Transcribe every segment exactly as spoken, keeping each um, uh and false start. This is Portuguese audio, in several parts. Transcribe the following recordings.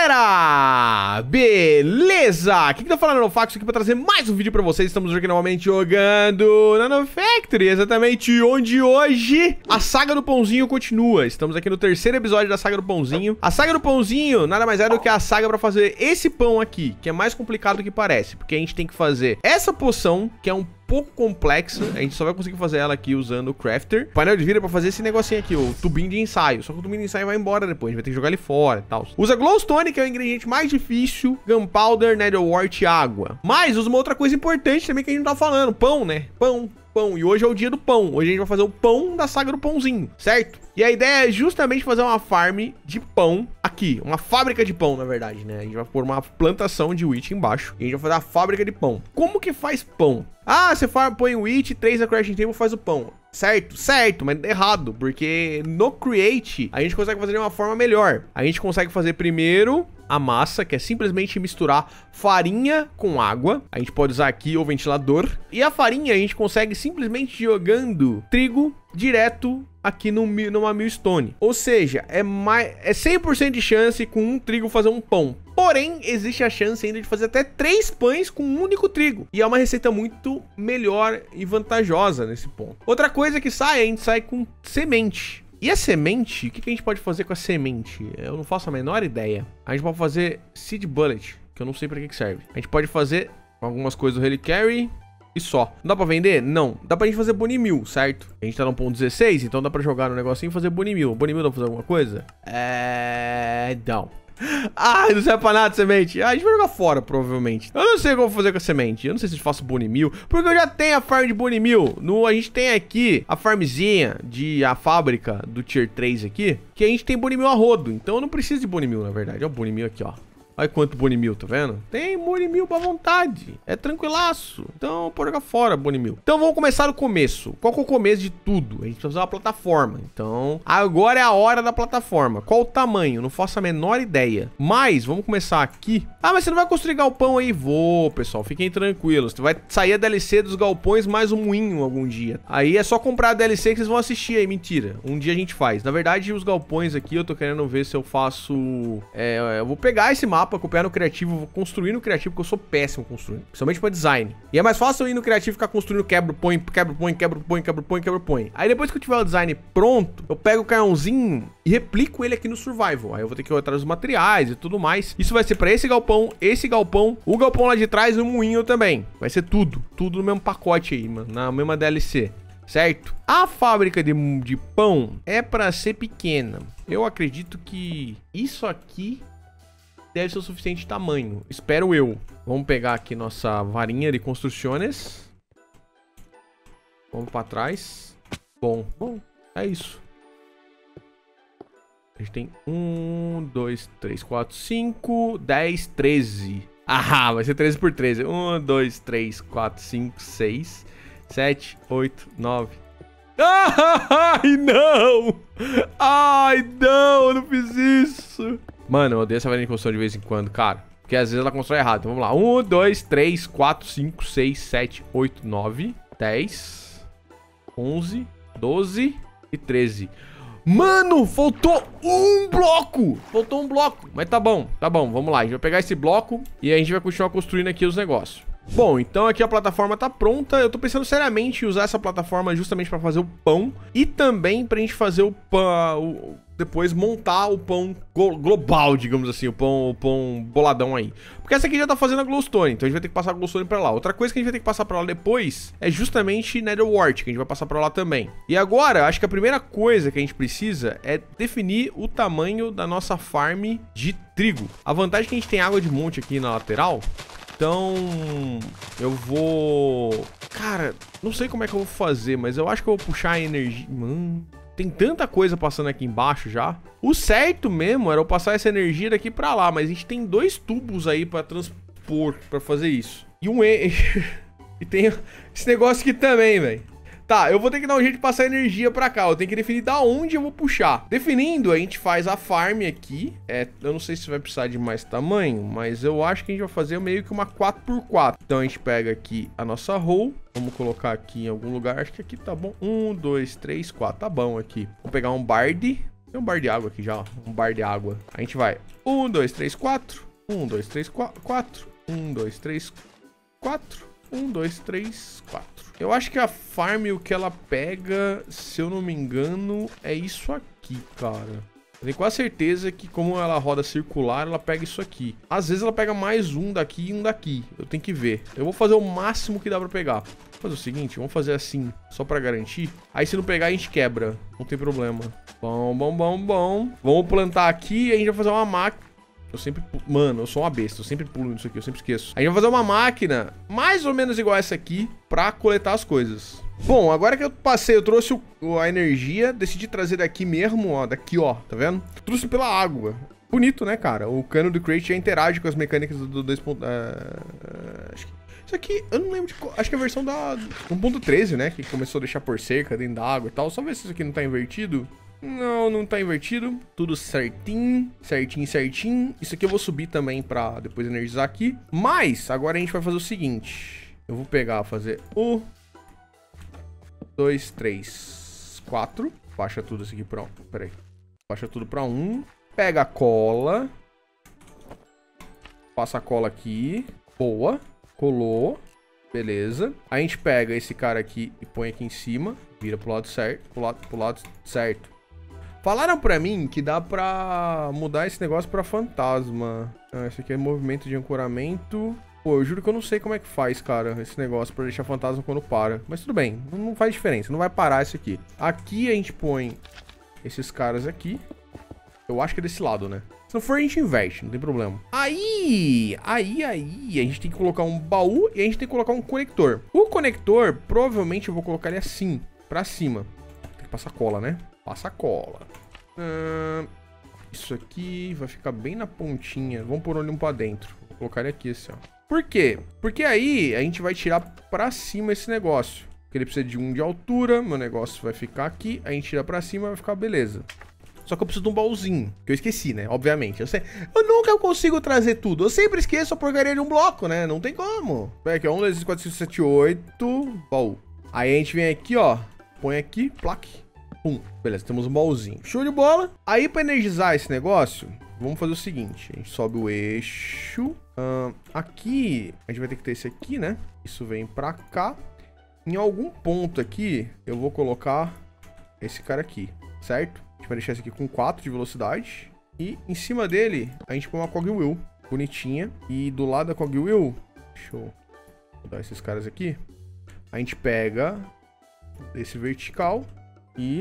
galera! Beleza? Aqui que tá falando no Fax aqui pra trazer mais um vídeo pra vocês. Estamos aqui novamente jogando Nano Factory, exatamente onde hoje a saga do pãozinho continua. Estamos aqui no terceiro episódio da saga do pãozinho. A saga do pãozinho nada mais é do que a saga pra fazer esse pão aqui, que é mais complicado do que parece, porque a gente tem que fazer essa poção, que é um pouco complexa, a gente só vai conseguir fazer ela aqui usando o crafter. O painel de vidro é pra fazer esse negocinho aqui, o tubinho de ensaio. Só que o tubinho de ensaio vai embora depois, a gente vai ter que jogar ele fora e tal. Usa glowstone, que é o ingrediente mais difícil, gunpowder, netherwort e água. Mas usa uma outra coisa importante também que a gente não tá falando, pão, né? Pão. Pão. E hoje é o dia do pão. Hoje a gente vai fazer o pão da saga do pãozinho, certo? E a ideia é justamente fazer uma farm de pão aqui. Uma fábrica de pão, na verdade, né? A gente vai pôr uma plantação de wheat embaixo. E a gente vai fazer a fábrica de pão. Como que faz pão? Ah, você põe o wheat, três na crafting table, faz o pão. Certo? Certo, mas errado. Porque no create, a gente consegue fazer de uma forma melhor. A gente consegue fazer primeiro a massa, que é simplesmente misturar farinha com água. A gente pode usar aqui o ventilador. E a farinha a gente consegue simplesmente jogando trigo direto aqui no, numa millstone. Ou seja, é, mais, é cem por cento de chance com um trigo fazer um pão. Porém, existe a chance ainda de fazer até três pães com um único trigo. E é uma receita muito melhor e vantajosa nesse ponto. Outra coisa que sai, a gente sai com semente. E a semente, o que, que a gente pode fazer com a semente? Eu não faço a menor ideia. A gente pode fazer seed bullet, que eu não sei pra que, que serve. A gente pode fazer algumas coisas do Reliquary e só. Não dá pra vender? Não. Dá pra gente fazer Bone Meal, certo? A gente tá no ponto dezesseis, então dá pra jogar no negocinho e fazer Bone Meal. Bone Meal dá pra fazer alguma coisa? É... não. Ah, não serve pra nada semente. Ah, a gente vai jogar fora, provavelmente. Eu não sei o que eu vou fazer com a semente. Eu não sei se eu faço Bone Meal, porque eu já tenho a farm de Bone Meal. No, a gente tem aqui a farmzinha de a fábrica do Tier três aqui, que a gente tem Bone Meal a rodo. Então eu não preciso de Bone Meal, na verdade. Olha o Bone Meal aqui, ó. Olha quanto Bone Meal, tá vendo? Tem Bone Meal pra vontade. É tranquilaço. Então, pode jogar fora Bone Meal. Então, vamos começar do começo. Qual que é o começo de tudo? A gente precisa usar uma plataforma. Então, agora é a hora da plataforma. Qual o tamanho? Não faço a menor ideia. Mas, vamos começar aqui. Ah, mas você não vai construir galpão aí? Vou, pessoal. Fiquem tranquilos. Vai sair a D L C dos galpões mais um moinho algum dia. Aí é só comprar a D L C que vocês vão assistir aí. Mentira. Um dia a gente faz. Na verdade, os galpões aqui, eu tô querendo ver se eu faço... É, eu vou pegar esse mapa, copiar no criativo, vou construir no criativo, porque eu sou péssimo construindo, principalmente pra design. E é mais fácil eu ir no criativo e ficar construindo quebra-põe, quebra-põe, quebra-põe, quebra-põe, quebra-põe. Aí depois que eu tiver o design pronto, eu pego o canhãozinho e replico ele aqui no survival. Aí eu vou ter que ir atrás dos materiais e tudo mais. Isso vai ser pra esse galpão, esse galpão, o galpão lá de trás e o moinho também. Vai ser tudo, tudo no mesmo pacote aí, mano, na mesma D L C. Certo? A fábrica de, de pão é pra ser pequena. Eu acredito que isso aqui deve ser o suficiente tamanho. Espero eu. Vamos pegar aqui nossa varinha de construções. Vamos pra trás. Bom, bom, é isso. A gente tem um, dois, três, quatro, cinco, dez, treze. Ah, vai ser treze por treze. um, dois, três, quatro, cinco, seis, sete, oito, nove. Ai, não! Ai, não, eu não fiz isso. Mano, eu odeio essa varinha de construção de vez em quando, cara. Porque às vezes ela constrói errado. Então vamos lá. um, dois, três, quatro, cinco, seis, sete, oito, nove, dez, onze, doze e treze. Mano, faltou um bloco. Faltou um bloco. Mas tá bom, tá bom. Vamos lá. A gente vai pegar esse bloco e a gente vai continuar construindo aqui os negócios. Bom, então aqui a plataforma tá pronta. Eu tô pensando seriamente em usar essa plataforma justamente pra fazer o pão. E também pra gente fazer o pão... depois montar o pão global, digamos assim, o pão, o pão boladão aí. Porque essa aqui já tá fazendo a glowstone, então a gente vai ter que passar a glowstone pra lá. Outra coisa que a gente vai ter que passar pra lá depois é justamente netherwort, que a gente vai passar pra lá também. E agora, acho que a primeira coisa que a gente precisa é definir o tamanho da nossa farm de trigo. A vantagem é que a gente tem água de monte aqui na lateral. Então, eu vou... Cara, não sei como é que eu vou fazer, mas eu acho que eu vou puxar a energia... Mano... Tem tanta coisa passando aqui embaixo já. O certo mesmo era eu passar essa energia daqui pra lá. Mas a gente tem dois tubos aí pra transpor, pra fazer isso. E um... E, e tem esse negócio aqui também, velho. Tá, eu vou ter que dar um jeito de passar energia pra cá. Eu tenho que definir da onde eu vou puxar. Definindo, a gente faz a farm aqui. É, eu não sei se vai precisar de mais tamanho, mas eu acho que a gente vai fazer meio que uma quatro por quatro. Então a gente pega aqui a nossa row. Vamos colocar aqui em algum lugar. Acho que aqui tá bom. Um, dois, três, quatro. Tá bom aqui. Vou pegar um bard. Tem um bar de água aqui já, ó. Um bar de água. A gente vai. Um, dois, três, quatro. Um, dois, três, quatro. Um, dois, três, quatro. Um, dois, três, quatro. Eu acho que a farm, o que ela pega, se eu não me engano, é isso aqui, cara. Eu tenho quase certeza que, como ela roda circular, ela pega isso aqui. Às vezes ela pega mais um daqui e um daqui. Eu tenho que ver. Eu vou fazer o máximo que dá pra pegar. Vou fazer o seguinte, vamos fazer assim, só pra garantir. Aí se não pegar, a gente quebra. Não tem problema. Bom, bom, bom, bom. Vamos plantar aqui e a gente vai fazer uma máquina. Eu sempre... Mano, eu sou uma besta. Eu sempre pulo nisso aqui, eu sempre esqueço. A gente vai fazer uma máquina mais ou menos igual essa aqui pra coletar as coisas. Bom, agora que eu passei, eu trouxe o, a energia. Decidi trazer daqui mesmo, ó. Daqui, ó. Tá vendo? Trouxe pela água. Bonito, né, cara? O cano do Crate já interage com as mecânicas do dois ponto... Uh, acho que... Isso aqui, eu não lembro de qual... Acho que é a versão da um ponto treze, né? Que começou a deixar por cerca dentro da água e tal. Só ver se isso aqui não tá invertido. Não, não tá invertido. Tudo certinho, certinho, certinho. Isso aqui eu vou subir também pra depois energizar aqui. Mas, agora a gente vai fazer o seguinte. Eu vou pegar, fazer um, dois, três, quatro. Baixa tudo isso aqui pra um. Pera aí. Baixa tudo pra um. Pega a cola. Passa a cola aqui. Boa. Colou. Beleza. A gente pega esse cara aqui e põe aqui em cima. Vira pro lado certo. Pro lado, pro lado certo. Falaram pra mim que dá pra mudar esse negócio pra fantasma. Ah, esse aqui é movimento de ancoramento. Pô, eu juro que eu não sei como é que faz, cara, esse negócio pra deixar fantasma quando para. Mas tudo bem, não faz diferença, não vai parar isso aqui. Aqui a gente põe esses caras aqui. Eu acho que é desse lado, né? Se não for, a gente inverte, não tem problema. Aí, aí, aí, a gente tem que colocar um baú e a gente tem que colocar um conector. O conector, provavelmente eu vou colocar ele assim, pra cima. Tem que passar cola, né? Passa cola. Hum, isso aqui vai ficar bem na pontinha. Vamos pôr ele um pra dentro. Vou colocar ele aqui assim, ó. Por quê? Porque aí a gente vai tirar pra cima esse negócio. Porque ele precisa de um de altura. Meu negócio vai ficar aqui. A gente tira pra cima e vai ficar beleza. Só que eu preciso de um baúzinho. Que eu esqueci, né? Obviamente. Eu, sei, eu nunca consigo trazer tudo. Eu sempre esqueço a porcaria de um bloco, né? Não tem como. Pega aqui, ó. um, dois, três, quatro, cinco, sete, oito. Baú. Aí a gente vem aqui, ó. Põe aqui. Plaque. Pum. Beleza, temos um baúzinho. Show de bola. Aí, pra energizar esse negócio, vamos fazer o seguinte. A gente sobe o eixo. Uh, aqui, a gente vai ter que ter esse aqui, né? Isso vem pra cá. Em algum ponto aqui, eu vou colocar esse cara aqui, certo? A gente vai deixar esse aqui com quatro de velocidade. E em cima dele, a gente põe uma cogwheel bonitinha. E do lado da cogwheel, deixa eu mudar esses caras aqui. A gente pega esse vertical e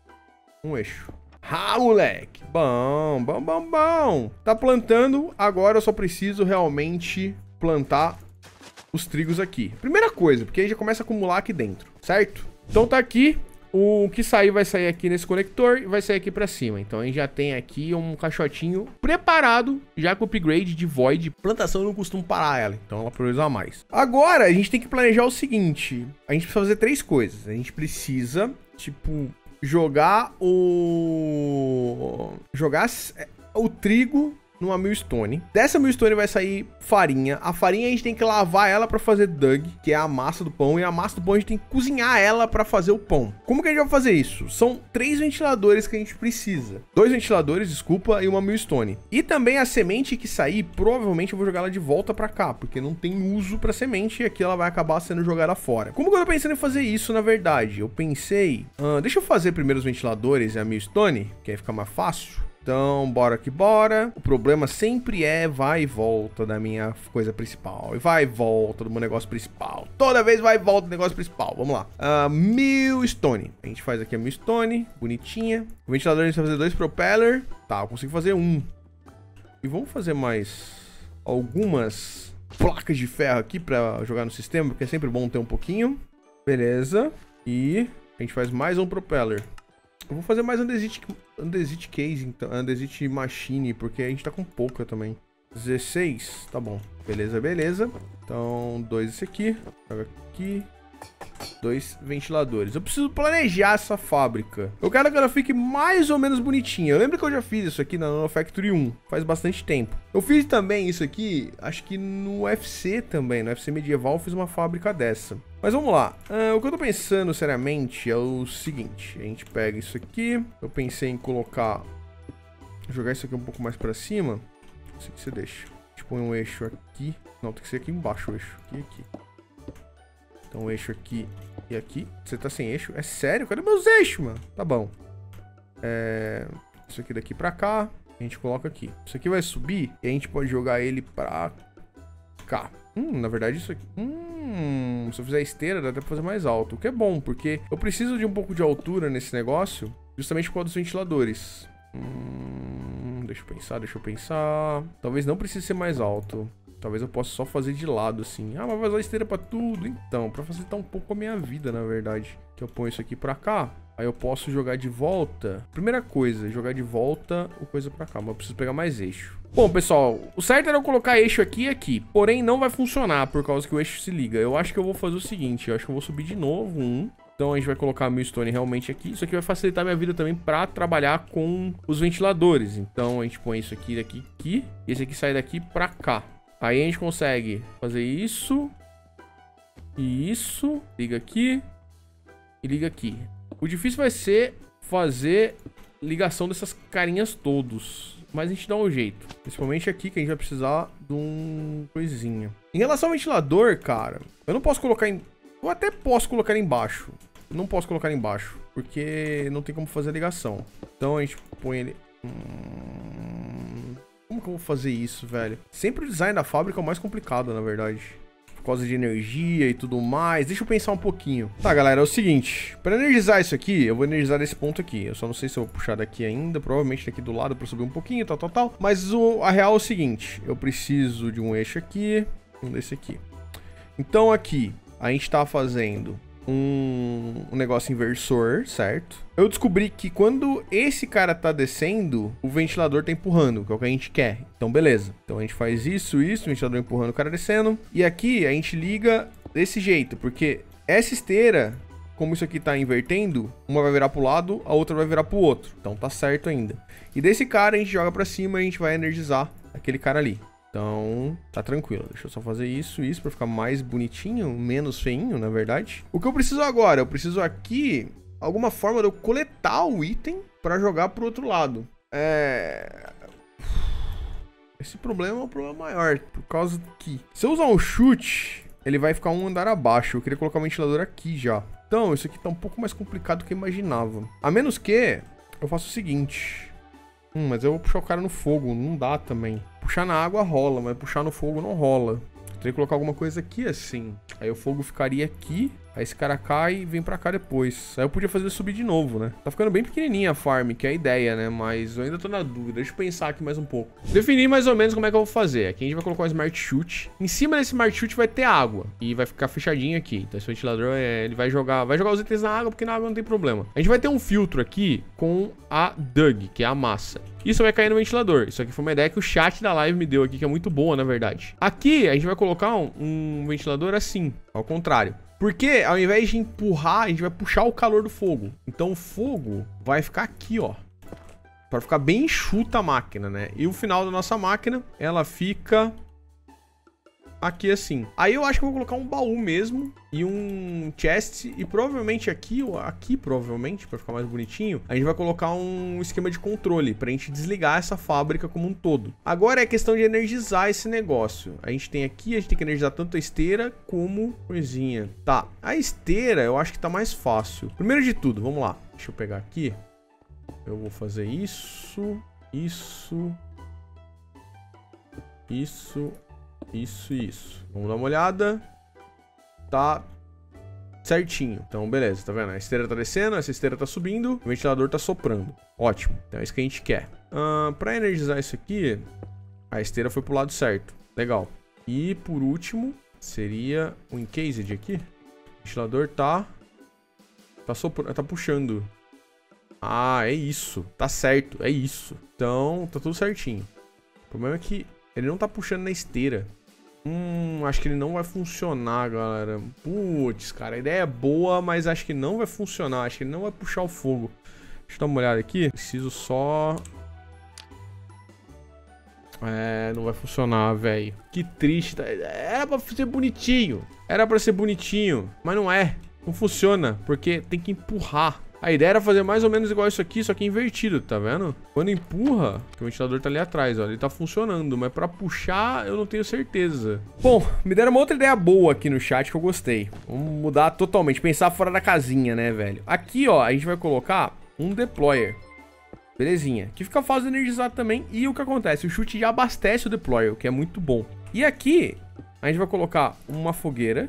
um eixo. Ah, moleque! Bom, bom, bom, bom. Tá plantando, agora eu só preciso realmente plantar os trigos aqui. Primeira coisa, porque aí já começa a acumular aqui dentro, certo? Então tá aqui. O que sair vai sair aqui nesse conector e vai sair aqui pra cima. Então a gente já tem aqui um caixotinho preparado, já com upgrade de Void. Plantação eu não costumo parar ela, então ela prioriza mais. Agora a gente tem que planejar o seguinte. A gente precisa fazer três coisas. A gente precisa, tipo, jogar o... Jogar o trigo numa millstone. Dessa millstone vai sair farinha. A farinha a gente tem que lavar ela pra fazer Doug, que é a massa do pão. E a massa do pão a gente tem que cozinhar ela pra fazer o pão. Como que a gente vai fazer isso? São três ventiladores que a gente precisa. Dois ventiladores, desculpa, e uma millstone. E também a semente que sair, provavelmente eu vou jogar ela de volta pra cá, porque não tem uso pra semente e aqui ela vai acabar sendo jogada fora. Como que eu tô pensando em fazer isso, na verdade? Eu pensei... Uh, deixa eu fazer primeiro os ventiladores e a millstone, que aí fica mais fácil. Então, bora que bora. O problema sempre é vai e volta da minha coisa principal. E vai e volta do meu negócio principal. Toda vez vai e volta do negócio principal. Vamos lá. Uh, millstone. A gente faz aqui a millstone. Bonitinha. O ventilador a gente vai fazer dois propeller. Tá, eu consigo fazer um. E vamos fazer mais algumas placas de ferro aqui pra jogar no sistema, porque é sempre bom ter um pouquinho. Beleza. E a gente faz mais um propeller. Eu vou fazer mais Andesite, Andesite Case, então, Andesite Machine, porque a gente tá com pouca também. dezesseis, tá bom. Beleza, beleza. Então, dois esse aqui. Joga aqui. dois ventiladores. Eu preciso planejar essa fábrica. Eu quero que ela fique mais ou menos bonitinha. Eu lembro que eu já fiz isso aqui na Nanofactory um, faz bastante tempo. Eu fiz também isso aqui, acho que no U F C também, no U F C Medieval eu fiz uma fábrica dessa. Mas vamos lá, uh, o que eu tô pensando seriamente é o seguinte, a gente pega isso aqui, eu pensei em colocar, jogar isso aqui um pouco mais pra cima, isso aqui você deixa. A gente põe um eixo aqui, não, tem que ser aqui embaixo o eixo, aqui e aqui. Então, eixo aqui e aqui. Você tá sem eixo? É sério? Cadê meus eixos, mano? Tá bom. É... Isso aqui daqui pra cá. A gente coloca aqui. Isso aqui vai subir e a gente pode jogar ele pra cá. Hum, na verdade isso aqui... Hum, se eu fizer esteira dá até pra fazer mais alto. O que é bom, porque eu preciso de um pouco de altura nesse negócio, justamente por causa dos ventiladores. Hum, deixa eu pensar, deixa eu pensar... Talvez não precise ser mais alto. Talvez eu possa só fazer de lado, assim. Ah, mas vai usar esteira pra tudo. Então, pra facilitar um pouco a minha vida, na verdade. Que eu ponho isso aqui pra cá. Aí eu posso jogar de volta. Primeira coisa, jogar de volta o coisa pra cá. Mas eu preciso pegar mais eixo. Bom, pessoal, o certo era eu colocar eixo aqui e aqui. Porém, não vai funcionar por causa que o eixo se liga. Eu acho que eu vou fazer o seguinte. Eu acho que eu vou subir de novo um. Então a gente vai colocar a millstone realmente aqui. Isso aqui vai facilitar minha vida também pra trabalhar com os ventiladores. Então a gente põe isso aqui, daqui, aqui. E esse aqui sai daqui pra cá. Aí a gente consegue fazer isso. E isso. Liga aqui. E liga aqui. O difícil vai ser fazer ligação dessas carinhas todos. Mas a gente dá um jeito. Principalmente aqui que a gente vai precisar de um coisinha. Em relação ao ventilador, cara, eu não posso colocar em... Eu até posso colocar embaixo. Não posso colocar embaixo. Porque não tem como fazer a ligação. Então a gente põe ele... Hum... Como que eu vou fazer isso, velho? Sempre o design da fábrica é o mais complicado, na verdade. Por causa de energia e tudo mais. Deixa eu pensar um pouquinho. Tá, galera, é o seguinte. Para energizar isso aqui, eu vou energizar desse ponto aqui. Eu só não sei se eu vou puxar daqui ainda. Provavelmente daqui do lado para subir um pouquinho, tal, tal, tal. Mas o, a real é o seguinte. Eu preciso de um eixo aqui. Um desse aqui. Então aqui, a gente tá fazendo... Um, um negócio inversor, certo? Eu descobri que quando esse cara tá descendo, o ventilador tá empurrando, que é o que a gente quer. Então, beleza. Então, a gente faz isso, isso, o ventilador empurrando, o cara descendo. E aqui, a gente liga desse jeito, porque essa esteira, como isso aqui tá invertendo, uma vai virar pro lado, a outra vai virar pro outro. Então, tá certo ainda. E desse cara, a gente joga pra cima e a gente vai energizar aquele cara ali. Então, tá tranquilo. Deixa eu só fazer isso e isso pra ficar mais bonitinho, menos feinho, na verdade. O que eu preciso agora? Eu preciso aqui, alguma forma de eu coletar o item pra jogar pro outro lado. É... Esse problema é um problema maior, por causa que... Se eu usar um chute, ele vai ficar um andar abaixo. Eu queria colocar o ventilador aqui já. Então, isso aqui tá um pouco mais complicado do que eu imaginava. A menos que eu faça o seguinte... Hum, mas eu vou puxar o cara no fogo, não dá também. Puxar na água rola, mas puxar no fogo não rola. Eu teria que colocar alguma coisa aqui assim. Aí o fogo ficaria aqui, aí esse cara cai e vem pra cá depois. Aí eu podia fazer ele subir de novo, né? Tá ficando bem pequenininha a farm, que é a ideia, né? Mas eu ainda tô na dúvida, deixa eu pensar aqui mais um pouco. Defini mais ou menos como é que eu vou fazer. Aqui a gente vai colocar um Smart Chute. Em cima desse Smart Chute vai ter água. E vai ficar fechadinho aqui. Então esse ventilador, é, ele vai jogar vai jogar os itens na água, porque na água não tem problema. A gente vai ter um filtro aqui com a Dug, que é a massa. Isso vai cair no ventilador. Isso aqui foi uma ideia que o chat da live me deu aqui, que é muito boa, na verdade. Aqui, a gente vai colocar um, um ventilador assim, ao contrário. Porque, ao invés de empurrar, a gente vai puxar o calor do fogo. Então, o fogo vai ficar aqui, ó. Pra ficar bem enxuta a máquina, né? E o final da nossa máquina, ela fica... aqui assim. Aí eu acho que eu vou colocar um baú mesmo e um chest e provavelmente aqui, ou aqui provavelmente, pra ficar mais bonitinho, a gente vai colocar um esquema de controle pra gente desligar essa fábrica como um todo. Agora é questão de energizar esse negócio. A gente tem aqui, a gente tem que energizar tanto a esteira como coisinha. Tá, a esteira eu acho que tá mais fácil. Primeiro de tudo, vamos lá. Deixa eu pegar aqui. Eu vou fazer isso, isso, isso... Isso, isso. Vamos dar uma olhada. Tá certinho. Então, beleza, tá vendo? A esteira tá descendo, essa esteira tá subindo, o ventilador tá soprando. Ótimo. Então é isso que a gente quer. Uh, pra energizar isso aqui, a esteira foi pro lado certo. Legal. E, por último, seria o encased aqui. O ventilador tá... Tá, sopr... tá puxando. Ah, é isso. Tá certo, é isso. Então, tá tudo certinho. O problema é que ele não tá puxando na esteira. Hum, acho que ele não vai funcionar, galera. Putz, cara, a ideia é boa, mas acho que não vai funcionar. Acho que ele não vai puxar o fogo. Deixa eu dar uma olhada aqui. Preciso só... É, não vai funcionar, velho. Que triste. Era pra ser bonitinho. Era pra ser bonitinho, mas não é. Não funciona, porque tem que empurrar. A ideia era fazer mais ou menos igual isso aqui, só que invertido, tá vendo? Quando empurra, que o ventilador tá ali atrás, ó, ele tá funcionando, mas pra puxar eu não tenho certeza. Bom, me deram uma outra ideia boa aqui no chat que eu gostei. Vamos mudar totalmente, pensar fora da casinha, né, velho? Aqui, ó, a gente vai colocar um deployer. Belezinha. Que fica fácil de energizar também. E o que acontece? O chute já abastece o deployer, o que é muito bom. E aqui, a gente vai colocar uma fogueira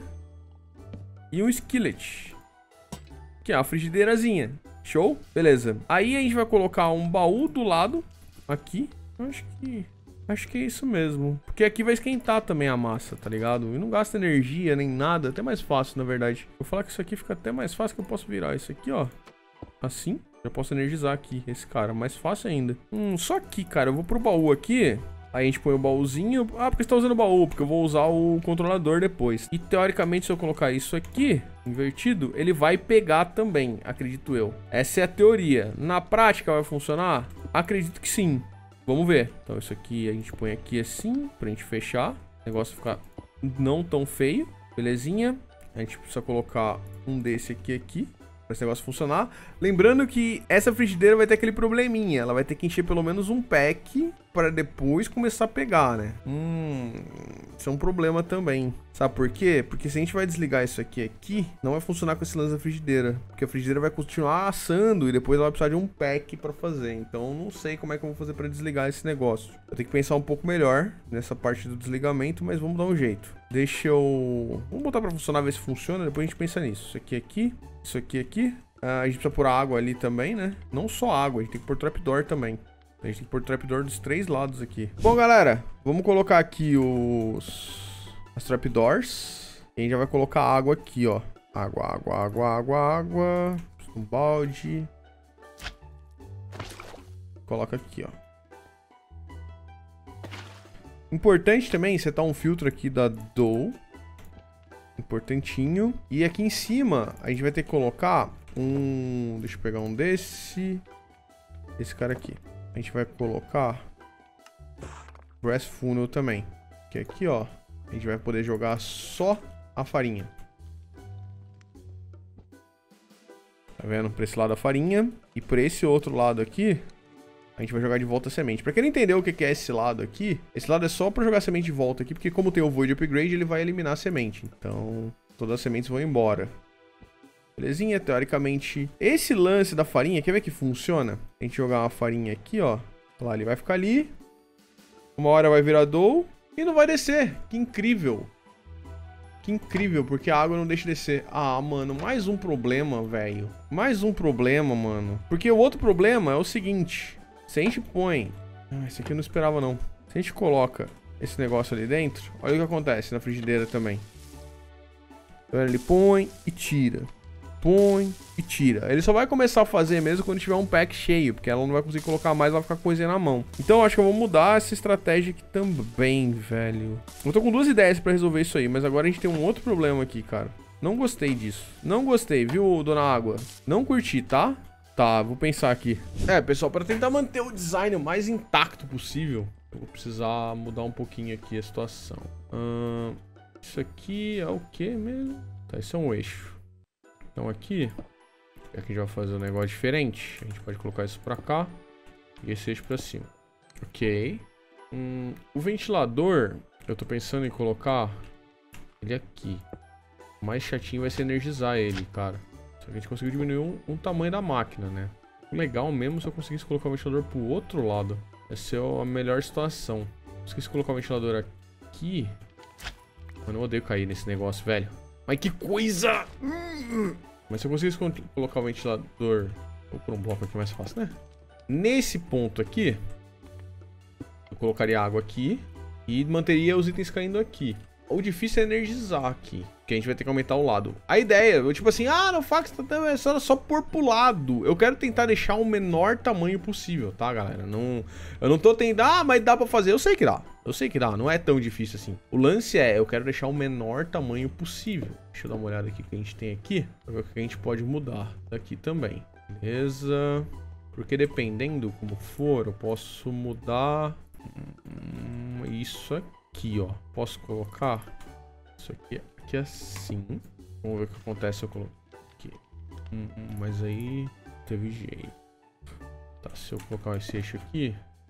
e um skillet. Que é uma frigideirazinha. Show? Beleza. Aí a gente vai colocar um baú do lado. Aqui. Acho que... Acho que é isso mesmo. Porque aqui vai esquentar também a massa, tá ligado? E não gasta energia nem nada. Até mais fácil, na verdade. Vou falar que isso aqui fica até mais fácil, que eu posso virar isso aqui, ó. Assim. Já posso energizar aqui esse cara. Mais fácil ainda. Hum, só que, cara, eu vou pro baú aqui... Aí a gente põe o baúzinho. Ah, porque você tá usando o baú? Porque eu vou usar o controlador depois. E teoricamente, se eu colocar isso aqui, invertido, ele vai pegar também, acredito eu. Essa é a teoria. Na prática vai funcionar? Acredito que sim. Vamos ver. Então isso aqui a gente põe aqui assim, pra gente fechar. O negócio ficar não tão feio. Belezinha. A gente precisa colocar um desse aqui aqui. Pra esse negócio funcionar. Lembrando que essa frigideira vai ter aquele probleminha. Ela vai ter que encher pelo menos um pack para depois começar a pegar, né? Hum, isso é um problema também. Sabe por quê? Porque se a gente vai desligar isso aqui aqui, não vai funcionar com esse lance da frigideira. Porque a frigideira vai continuar assando e depois ela vai precisar de um pack para fazer. Então não sei como é que eu vou fazer para desligar esse negócio. Eu tenho que pensar um pouco melhor nessa parte do desligamento, mas vamos dar um jeito. Deixa eu... Vamos botar para funcionar, ver se funciona, depois a gente pensa nisso. Isso aqui aqui, isso aqui aqui. Ah, a gente precisa pôr água ali também, né? Não só água, a gente tem que pôr trapdoor também. A gente tem que pôr trapdoor dos três lados aqui. Bom, galera, vamos colocar aqui os... as trapdoors. E a gente já vai colocar água aqui, ó. Água, água, água, água, água. Um balde. Coloca aqui, ó. Importante também setar um filtro aqui da Dow. Importantinho. E aqui em cima, a gente vai ter que colocar um... Deixa eu pegar um desse. Esse cara aqui. A gente vai colocar Brass Funnel também. Que aqui, ó, a gente vai poder jogar só a farinha. Tá vendo? Pra esse lado a farinha. E pra esse outro lado aqui, a gente vai jogar de volta a semente. Pra quem não entendeu o que é esse lado aqui, esse lado é só pra jogar a semente de volta aqui, porque como tem o Void Upgrade, ele vai eliminar a semente. Então, todas as sementes vão embora. Belezinha, teoricamente. Esse lance da farinha, quer ver que funciona? A gente jogar uma farinha aqui, ó. Lá, ele vai ficar ali. Uma hora vai virar Dow e não vai descer. Que incrível. Que incrível, porque a água não deixa descer. Ah, mano, mais um problema, velho. Mais um problema, mano. Porque o outro problema é o seguinte. Se a gente põe... Ah, esse aqui eu não esperava, não. Se a gente coloca esse negócio ali dentro, olha o que acontece na frigideira também. Então ele põe e tira. Põe e tira. Ele só vai começar a fazer mesmo quando tiver um pack cheio, porque ela não vai conseguir colocar mais, ela vai ficar com coisinha na mão. Então eu acho que eu vou mudar essa estratégia aqui também, velho. Eu tô com duas ideias pra resolver isso aí, mas agora a gente tem um outro problema aqui, cara. Não gostei disso. Não gostei, viu, dona Água? Não curti, tá? Tá, vou pensar aqui. É, pessoal, para tentar manter o design o mais intacto possível, eu vou precisar mudar um pouquinho aqui a situação. Hum, isso aqui é o que mesmo? Tá, isso é um eixo. Então aqui, aqui a gente vai fazer um negócio diferente. A gente pode colocar isso pra cá e esse eixo pra cima. Ok. Hum, o ventilador, eu tô pensando em colocar ele aqui. O mais chatinho vai ser energizar ele, cara. Só que a gente conseguiu diminuir um, um tamanho da máquina, né? Legal mesmo se eu conseguisse colocar o ventilador pro outro lado. Essa é a melhor situação. Esqueci de colocar o ventilador aqui. Mano, eu odeio cair nesse negócio, velho. Mas que coisa! Hum. Mas se eu conseguisse colocar o ventilador... Vou pôr um bloco aqui mais fácil, né? Nesse ponto aqui, eu colocaria água aqui e manteria os itens caindo aqui. O difícil é energizar aqui, que a gente vai ter que aumentar o lado. A ideia, eu tipo assim, ah, no fax tá é só, só pôr pro lado. Eu quero tentar deixar o menor tamanho possível, tá, galera? Não, eu não tô tentando, ah, mas dá pra fazer. Eu sei que dá, eu sei que dá, não é tão difícil assim. O lance é, eu quero deixar o menor tamanho possível. Deixa eu dar uma olhada aqui o que a gente tem aqui, pra ver o que a gente pode mudar daqui também. Beleza. Porque dependendo como for, eu posso mudar hum, isso aqui. Aqui, ó. Posso colocar isso aqui, aqui assim. Vamos ver o que acontece se eu colocar aqui. Hum, hum, mas aí teve jeito. Tá, se eu colocar esse eixo aqui,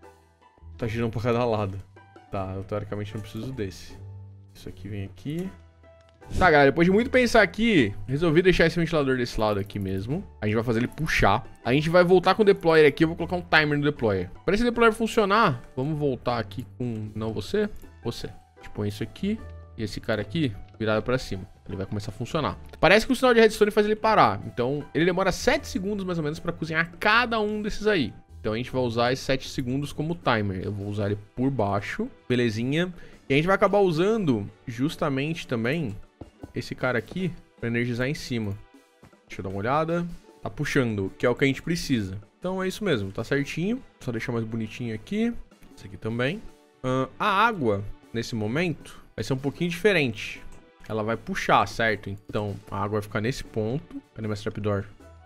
tá girando pra cada lado. Tá, eu teoricamente não preciso desse. Isso aqui vem aqui. Tá, galera, depois de muito pensar aqui, resolvi deixar esse ventilador desse lado aqui mesmo. A gente vai fazer ele puxar. A gente vai voltar com o deployer aqui. Eu vou colocar um timer no deployer. Para esse deployer funcionar, vamos voltar aqui com... Não você? Você. A gente põe isso aqui e esse cara aqui virado pra cima. Ele vai começar a funcionar. Parece que o sinal de redstone faz ele parar. Então, ele demora sete segundos mais ou menos pra cozinhar cada um desses aí. Então, a gente vai usar esses sete segundos como timer. Eu vou usar ele por baixo. Belezinha. E a gente vai acabar usando justamente também esse cara aqui pra energizar em cima. Deixa eu dar uma olhada. Tá puxando, que é o que a gente precisa. Então, é isso mesmo. Tá certinho. Só deixar mais bonitinho aqui. Esse aqui também. Uh, a água, nesse momento, vai ser um pouquinho diferente. Ela vai puxar, certo? Então, a água vai ficar nesse ponto. Cadê mais trapdoor?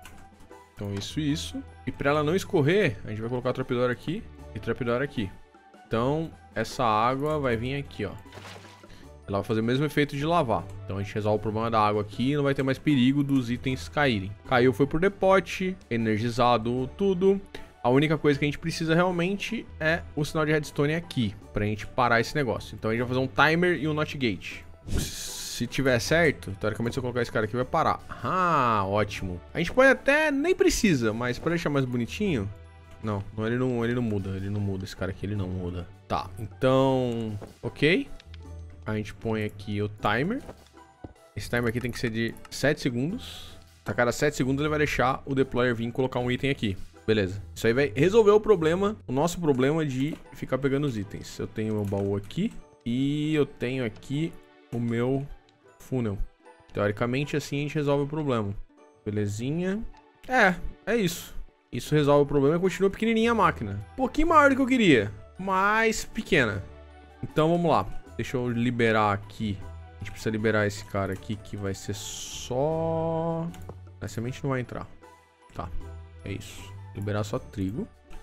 Então, isso e isso. E para ela não escorrer, a gente vai colocar o trapdoor aqui e trapdoor aqui. Então, essa água vai vir aqui, ó. Ela vai fazer o mesmo efeito de lavar. Então, a gente resolve o problema da água aqui e não vai ter mais perigo dos itens caírem. Caiu, foi por depote, energizado tudo. A única coisa que a gente precisa realmente é o sinal de redstone aqui, pra gente parar esse negócio. Então a gente vai fazer um timer e um not gate. Se tiver certo, teoricamente se eu colocar esse cara aqui vai parar. Ah, ótimo. A gente pode até, nem precisa, mas pra deixar mais bonitinho... Não, não ele, não, ele não muda, ele não muda, esse cara aqui ele não muda. Tá, então... Ok. A gente põe aqui o timer. Esse timer aqui tem que ser de sete segundos. A cada sete segundos ele vai deixar o deployer vir colocar um item aqui. Beleza. Isso aí vai resolver o problema, o nosso problema de ficar pegando os itens. Eu tenho o meu baú aqui e eu tenho aqui o meu funnel. Teoricamente, assim a gente resolve o problema. Belezinha. É, é isso. Isso resolve o problema e continua pequenininha a máquina. Um pouquinho maior do que eu queria, mas pequena. Então, vamos lá. Deixa eu liberar aqui. A gente precisa liberar esse cara aqui, que vai ser só... A semente não vai entrar. Tá, é isso. Liberar só trigo.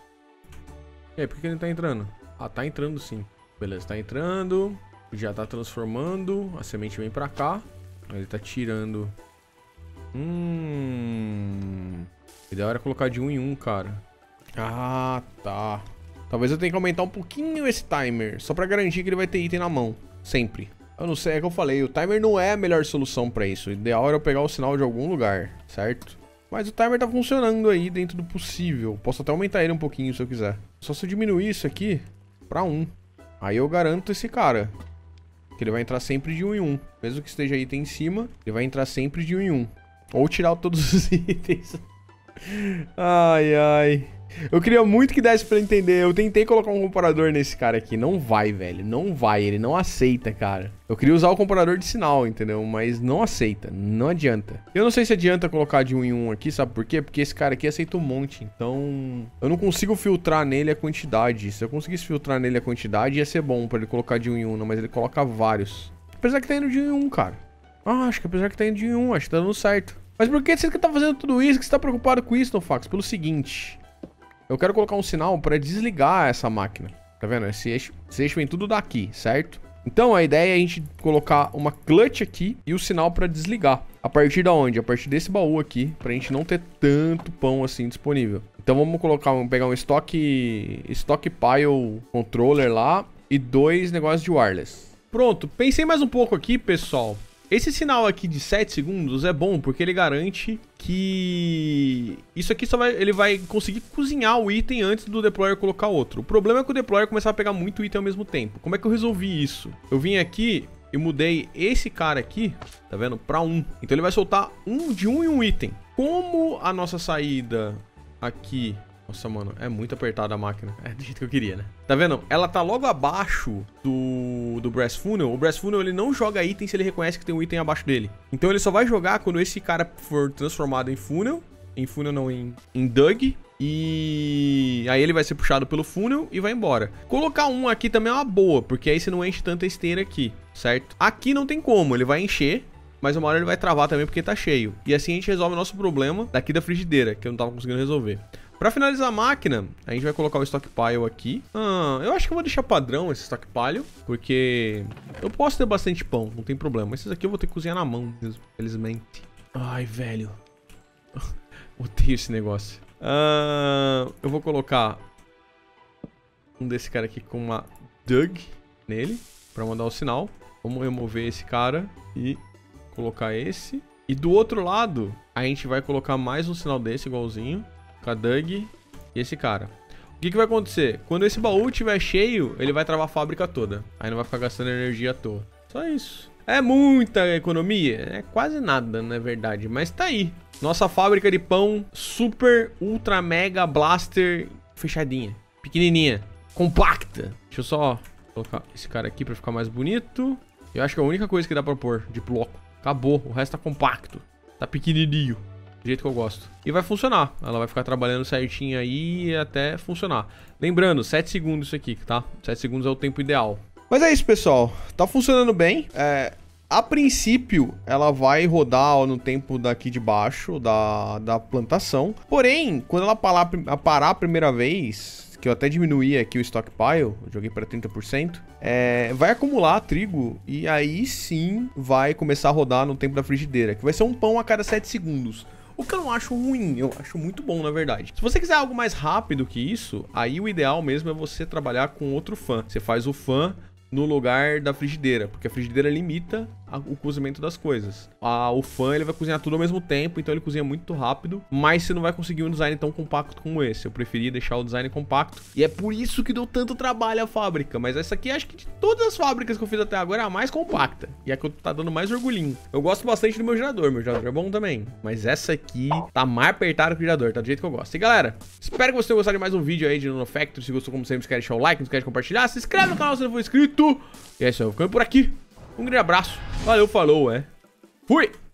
E aí, por que ele não tá entrando? Ah, tá entrando sim. Beleza, tá entrando. Já tá transformando. A semente vem pra cá. Ele tá tirando. Hum... O ideal era colocar de um em um, cara. Ah, tá. Talvez eu tenha que aumentar um pouquinho esse timer. Só pra garantir que ele vai ter item na mão. Sempre. Eu não sei, é que eu falei. O timer não é a melhor solução pra isso. O ideal era eu pegar o sinal de algum lugar, certo? Mas o timer tá funcionando aí dentro do possível. Posso até aumentar ele um pouquinho se eu quiser. Só se eu diminuir isso aqui pra um. Aí eu garanto esse cara. Que ele vai entrar sempre de um em um. Mesmo que esteja item em cima, ele vai entrar sempre de um em um. Ou tirar todos os itens. Ai, ai. Eu queria muito que desse pra entender. Eu tentei colocar um comparador nesse cara aqui. Não vai, velho. Não vai. Ele não aceita, cara. Eu queria usar o comparador de sinal, entendeu? Mas não aceita. Não adianta. Eu não sei se adianta colocar de um em um aqui, sabe por quê? Porque esse cara aqui aceita um monte. Então, eu não consigo filtrar nele a quantidade. Se eu conseguisse filtrar nele a quantidade, ia ser bom pra ele colocar de um em um. Não, mas ele coloca vários. Apesar que tá indo de um em um, cara. Ah, acho que apesar que tá indo de um em um. Acho que tá dando certo. Mas por que você tá fazendo tudo isso? Que você tá preocupado com isso, Nofax? Pelo seguinte... Eu quero colocar um sinal para desligar essa máquina. Tá vendo? Esse eixo, esse eixo vem tudo daqui, certo? Então a ideia é a gente colocar uma clutch aqui e o sinal para desligar. A partir da onde? A partir desse baú aqui, pra gente não ter tanto pão assim disponível. Então vamos colocar, vamos pegar um stock, stockpile controller lá e dois negócios de wireless. Pronto, pensei mais um pouco aqui, pessoal. Esse sinal aqui de sete segundos é bom porque ele garante que isso aqui só vai, ele vai conseguir cozinhar o item antes do deployer colocar outro. O problema é que o deployer começar a pegar muito item ao mesmo tempo. Como é que eu resolvi isso? Eu vim aqui e mudei esse cara aqui, tá vendo? Pra um. Então ele vai soltar um de um em um item. Como a nossa saída aqui... Nossa, mano, é muito apertada a máquina. É do jeito que eu queria, né? Tá vendo? Ela tá logo abaixo do do, do Brass Funnel, o Brass Funnel ele não joga item se ele reconhece que tem um item abaixo dele. Então ele só vai jogar quando esse cara for transformado em Funnel. Em Funnel não, em, em Dug. E aí ele vai ser puxado pelo Funnel e vai embora. Colocar um aqui também é uma boa, porque aí você não enche tanta esteira aqui, certo? Aqui não tem como, ele vai encher, mas uma hora ele vai travar também porque tá cheio. E assim a gente resolve o nosso problema daqui da frigideira, que eu não tava conseguindo resolver. Pra finalizar a máquina, a gente vai colocar o stockpile aqui. Ah, eu acho que eu vou deixar padrão esse stockpile, porque eu posso ter bastante pão, não tem problema. Esses aqui eu vou ter que cozinhar na mão, infelizmente. Ai, velho. Odeio esse negócio. Uh, eu vou colocar um desse cara aqui com uma Dug nele, pra mandar o sinal. Vamos remover esse cara e colocar esse. E do outro lado, a gente vai colocar mais um sinal desse, igualzinho, com a Dug e esse cara. O que que vai acontecer? Quando esse baú estiver cheio, ele vai travar a fábrica toda. Aí não vai ficar gastando energia à toa. Só isso. É muita economia? É quase nada, na verdade, mas tá aí. Nossa fábrica de pão super, ultra, mega, blaster, fechadinha, pequenininha, compacta. Deixa eu só colocar esse cara aqui pra ficar mais bonito. Eu acho que é a única coisa que dá pra pôr de bloco. Acabou, o resto tá compacto, tá pequenininho, do jeito que eu gosto. E vai funcionar, ela vai ficar trabalhando certinho aí até funcionar. Lembrando, sete segundos isso aqui, tá? sete segundos é o tempo ideal. Mas é isso, pessoal. Tá funcionando bem. É, a princípio, ela vai rodar no tempo daqui de baixo da, da plantação. Porém, quando ela parar, parar a primeira vez, que eu até diminuí aqui o stockpile, eu joguei para trinta por cento, é, vai acumular trigo e aí sim vai começar a rodar no tempo da frigideira, que vai ser um pão a cada sete segundos. O que eu não acho ruim, eu acho muito bom, na verdade. Se você quiser algo mais rápido que isso, aí o ideal mesmo é você trabalhar com outro fan. Você faz o fan no lugar da frigideira, porque a frigideira limita a, o cozimento das coisas. A, o fan ele vai cozinhar tudo ao mesmo tempo, então ele cozinha muito rápido, mas você não vai conseguir um design tão compacto como esse. Eu preferi deixar o design compacto, e é por isso que deu tanto trabalho a fábrica. Mas essa aqui, acho que de todas as fábricas que eu fiz até agora, é a mais compacta, e é a que tá dando mais orgulhinho. Eu gosto bastante do meu gerador, meu gerador é bom também, mas essa aqui tá mais apertada que o gerador, tá do jeito que eu gosto. E galera, espero que vocês tenham gostado de mais um vídeo aí de Nanofactory. Se gostou, como sempre, esquece de deixar o like, não esquece de compartilhar, se inscreve no canal se não for inscrito. E é isso aí, eu vou ficando por aqui. Um grande abraço. Valeu, falou, é. Fui!